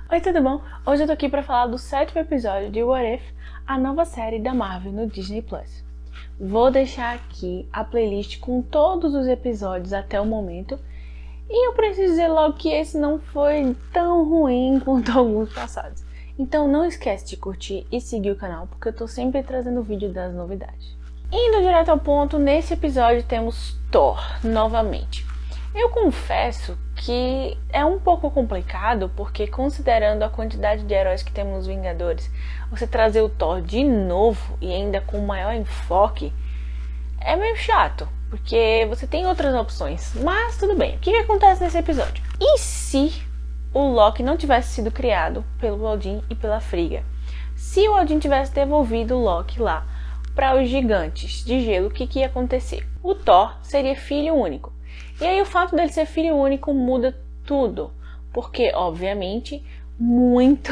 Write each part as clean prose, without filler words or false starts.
Oi, tudo bom? Hoje eu tô aqui pra falar do 7º episódio de What If, a nova série da Marvel no Disney Plus. Vou deixar aqui a playlist com todos os episódios até o momento. E eu preciso dizer logo que esse não foi tão ruim quanto alguns passados. Então não esquece de curtir e seguir o canal, porque eu tô sempre trazendo vídeo das novidades. Indo direto ao ponto, nesse episódio temos Thor novamente. Eu confesso que é um pouco complicado, porque considerando a quantidade de heróis que temos nos Vingadores, você trazer o Thor de novo e ainda com maior enfoque é meio chato, porque você tem outras opções. Mas tudo bem, o que acontece nesse episódio? E se o Loki não tivesse sido criado pelo Odin e pela Frigga? Se o Odin tivesse devolvido o Loki lá para os gigantes de gelo, o que ia acontecer? O Thor seria filho único. E aí o fato dele ser filho único muda tudo, porque obviamente muito,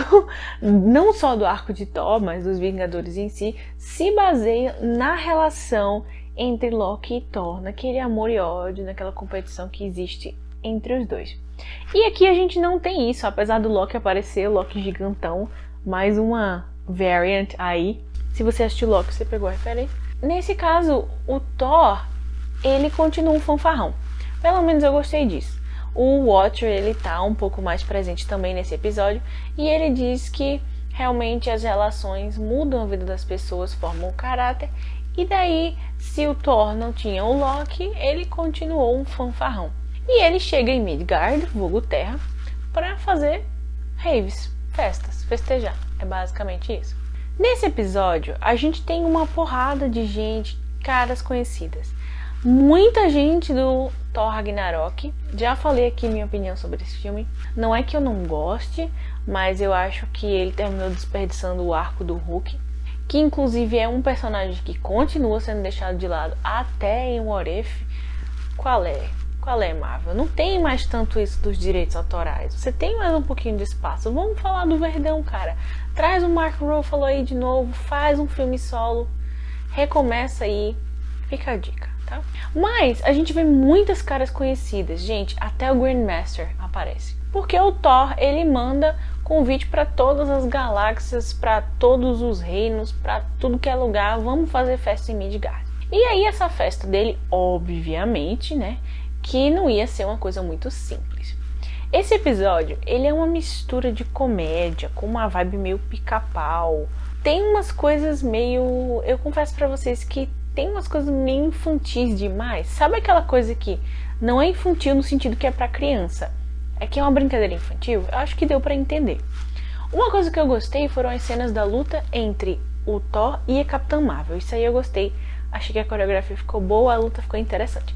não só do arco de Thor, mas dos Vingadores em si, se baseia na relação entre Loki e Thor, naquele amor e ódio, naquela competição que existe entre os dois. E aqui a gente não tem isso, apesar do Loki aparecer, o Loki gigantão, mais uma variant aí. Se você assistiu Loki, você pegou a referência. Nesse caso, o Thor, ele continua um fanfarrão. Pelo menos eu gostei disso. O Watcher, ele tá um pouco mais presente também nesse episódio, e ele diz que realmente as relações mudam a vida das pessoas, formam o caráter, e daí, se o Thor não tinha o Loki, ele continuou um fanfarrão. E ele chega em Midgard, vulgo Terra, para fazer raves, festas, festejar. É basicamente isso. Nesse episódio, a gente tem uma porrada de gente, caras conhecidas. Muita gente do Thor Ragnarok. Já falei aqui minha opinião sobre esse filme. Não é que eu não goste, mas eu acho que ele terminou desperdiçando o arco do Hulk, que inclusive é um personagem que continua sendo deixado de lado até em What If. Qual é, Marvel? Não tem mais tanto isso dos direitos autorais. Você tem mais um pouquinho de espaço. Vamos falar do Verdão, cara. Traz o Mark Ruffalo aí de novo, faz um filme solo, recomeça aí, fica a dica, tá? Mas a gente vê muitas caras conhecidas, gente, até o Grandmaster aparece. Porque o Thor, ele manda convite para todas as galáxias, para todos os reinos, para tudo que é lugar, vamos fazer festa em Midgard. E aí essa festa dele, obviamente, né, que não ia ser uma coisa muito simples. Esse episódio, ele é uma mistura de comédia, com uma vibe meio pica-pau. Tem umas coisas meio... Eu confesso pra vocês que tem umas coisas meio infantis demais. Sabe aquela coisa que não é infantil no sentido que é pra criança? É que é uma brincadeira infantil? Eu acho que deu pra entender. Uma coisa que eu gostei foram as cenas da luta entre o Thor e a Capitã Marvel. Isso aí eu gostei. Achei que a coreografia ficou boa, a luta ficou interessante.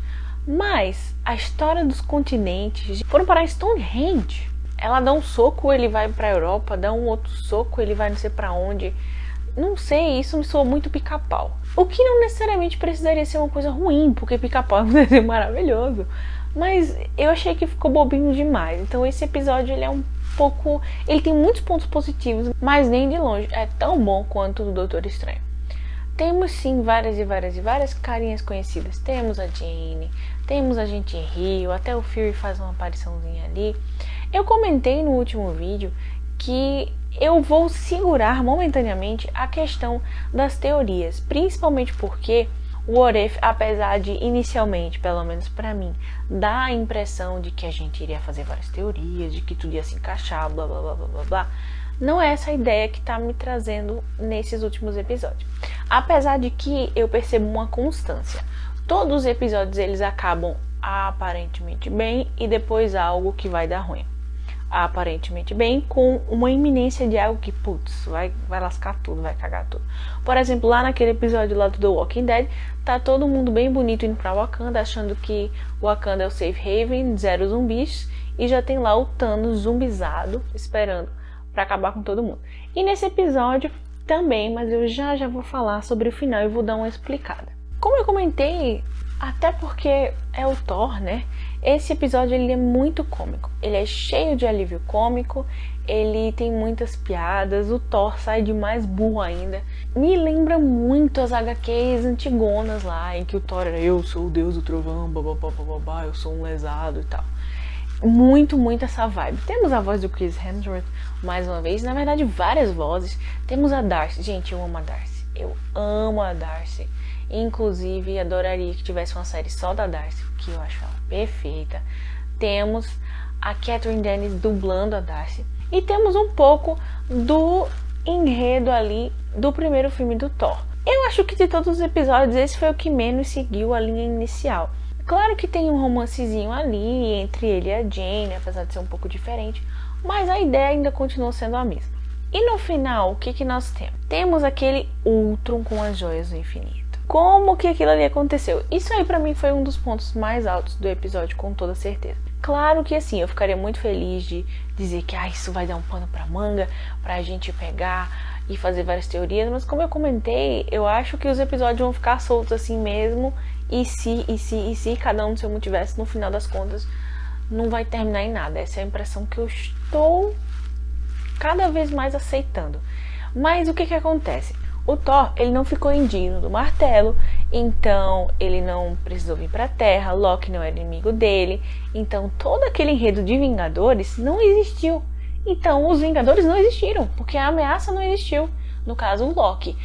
Mas a história dos continentes, foram parar em Stonehenge. Ela dá um soco, ele vai pra Europa, dá um outro soco, ele vai não sei pra onde. Não sei, isso me soou muito pica-pau. O que não necessariamente precisaria ser uma coisa ruim, porque pica-pau é um desenho maravilhoso. Mas eu achei que ficou bobinho demais. Então esse episódio, ele é um pouco... Ele tem muitos pontos positivos, mas nem de longe é tão bom quanto o do Doutor Estranho. Temos sim várias carinhas conhecidas. Temos a Jane, temos a gente Rio, até o Fury faz uma apariçãozinha ali. Eu comentei no último vídeo que eu vou segurar momentaneamente a questão das teorias, principalmente porque o What If, apesar de inicialmente, pelo menos pra mim, dar a impressão de que a gente iria fazer várias teorias, de que tudo ia se encaixar, blá blá blá blá blá blá, não é essa ideia que tá me trazendo nesses últimos episódios. Apesar de que eu percebo uma constância. Todos os episódios eles acabam aparentemente bem e depois algo que vai dar ruim. Aparentemente bem, com uma iminência de algo que, putz, vai lascar tudo, vai cagar tudo. Por exemplo, lá naquele episódio lá do The Walking Dead, tá todo mundo bem bonito indo pra Wakanda, achando que Wakanda é o safe haven, 0 zumbis, e já tem lá o Thanos zumbizado, esperando pra acabar com todo mundo. E nesse episódio também, mas eu já vou falar sobre o final e vou dar uma explicada. Como eu comentei, até porque é o Thor, né? Esse episódio ele é muito cômico. Ele é cheio de alívio cômico, ele tem muitas piadas, o Thor sai de mais burro ainda. Me lembra muito as HQs antigonas lá, em que o Thor era eu sou o deus do trovão, babá, eu sou um lesado e tal. muito essa vibe. Temos a voz do Chris Hemsworth, mais uma vez, na verdade várias vozes. Temos a Darcy, gente, eu amo a Darcy. Eu amo a Darcy. Inclusive, adoraria que tivesse uma série só da Darcy, que eu acho ela perfeita. Temos a Catherine Dennis dublando a Darcy. E temos um pouco do enredo ali do primeiro filme do Thor. Eu acho que de todos os episódios, esse foi o que menos seguiu a linha inicial. Claro que tem um romancezinho ali entre ele e a Jane, apesar de ser um pouco diferente, mas a ideia ainda continua sendo a mesma. E no final, o que nós temos? Temos aquele Ultron com as joias do infinito. Como que aquilo ali aconteceu? Isso aí pra mim foi um dos pontos mais altos do episódio, com toda certeza. Claro que assim, eu ficaria muito feliz de dizer que isso vai dar um pano pra manga, pra gente pegar e fazer várias teorias, mas como eu comentei, eu acho que os episódios vão ficar soltos assim mesmo, e se cada um no seu multiverso, no final das contas, não vai terminar em nada. Essa é a impressão que eu estou cada vez mais aceitando. Mas o que acontece? O Thor, ele não ficou indigno do martelo, então ele não precisou vir pra Terra, Loki não era inimigo dele, então todo aquele enredo de Vingadores não existiu. Então os Vingadores não existiram, porque a ameaça não existiu, no caso o Loki.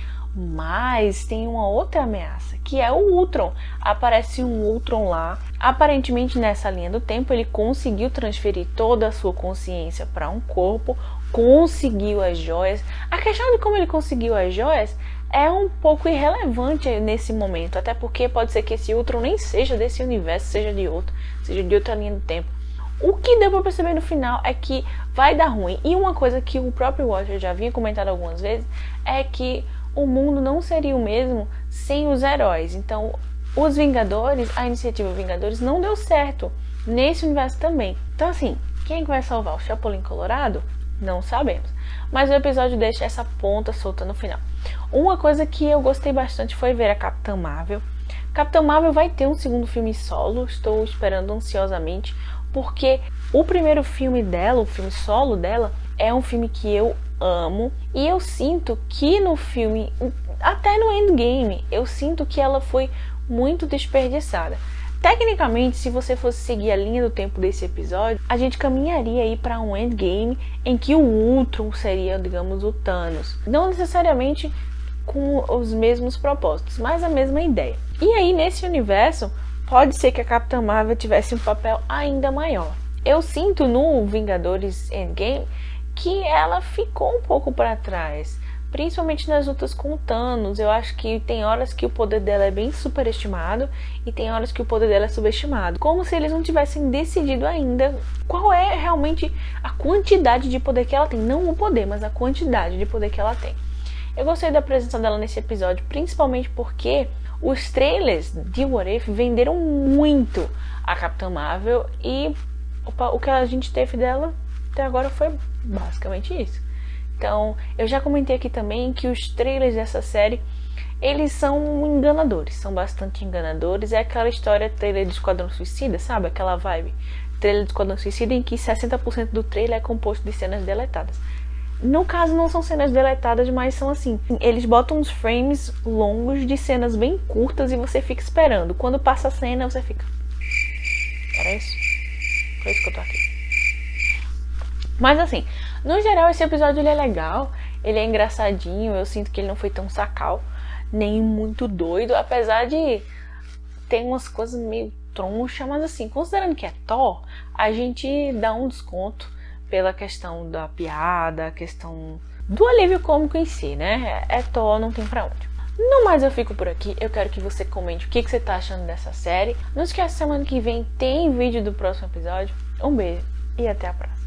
Mas tem uma outra ameaça, que é o Ultron. Aparece um Ultron lá. Aparentemente nessa linha do tempo ele conseguiu transferir toda a sua consciência para um corpo, conseguiu as joias. A questão de como ele conseguiu as joias é um pouco irrelevante nesse momento, até porque pode ser que esse Ultron nem seja desse universo, seja de outra linha do tempo. O que deu pra perceber no final é que vai dar ruim. E uma coisa que o próprio Watcher já havia comentado algumas vezes é que o mundo não seria o mesmo sem os heróis. Então, os Vingadores, a iniciativa Vingadores não deu certo nesse universo também. Então, assim, quem é que vai salvar? O Chapolin Colorado? Não sabemos. Mas o episódio deixa essa ponta solta no final. Uma coisa que eu gostei bastante foi ver a Capitã Marvel. Capitã Marvel vai ter um segundo filme solo. Estou esperando ansiosamente, porque o primeiro filme dela, o filme solo dela, é um filme que eu amo, e eu sinto que no filme, até no Endgame, eu sinto que ela foi muito desperdiçada. Tecnicamente, se você fosse seguir a linha do tempo desse episódio, a gente caminharia aí para um Endgame em que o Ultron seria, digamos, o Thanos. Não necessariamente com os mesmos propósitos, mas a mesma ideia. E aí, nesse universo, pode ser que a Capitã Marvel tivesse um papel ainda maior. Eu sinto no Vingadores Endgame que ela ficou um pouco para trás, principalmente nas lutas com o Thanos. Eu acho que tem horas que o poder dela é bem superestimado e tem horas que o poder dela é subestimado, como se eles não tivessem decidido ainda qual é realmente a quantidade de poder que ela tem, não o poder, mas a quantidade de poder que ela tem. Eu gostei da presença dela nesse episódio, principalmente porque os trailers de What If venderam muito a Capitã Marvel, e o que a gente teve dela até agora foi basicamente isso. Então, eu já comentei aqui também que os trailers dessa série, eles são enganadores, são bastante enganadores. É aquela história trailer de Esquadrão Suicida, sabe? Aquela vibe trailer de Esquadrão Suicida em que 60% do trailer é composto de cenas deletadas. No caso, não são cenas deletadas, mas são assim, eles botam uns frames longos de cenas bem curtas e você fica esperando. Quando passa a cena, você fica... Era isso? Foi isso que eu tô aqui. Mas assim, no geral esse episódio ele é legal, ele é engraçadinho, eu sinto que ele não foi tão sacal, nem muito doido, apesar de ter umas coisas meio troncha, mas assim, considerando que é Thor, a gente dá um desconto pela questão da piada, a questão do alívio cômico em si, né? É Thor, não tem pra onde. No mais, eu fico por aqui. Eu quero que você comente o que você tá achando dessa série. Não esquece, semana que vem tem vídeo do próximo episódio. Um beijo e até a próxima.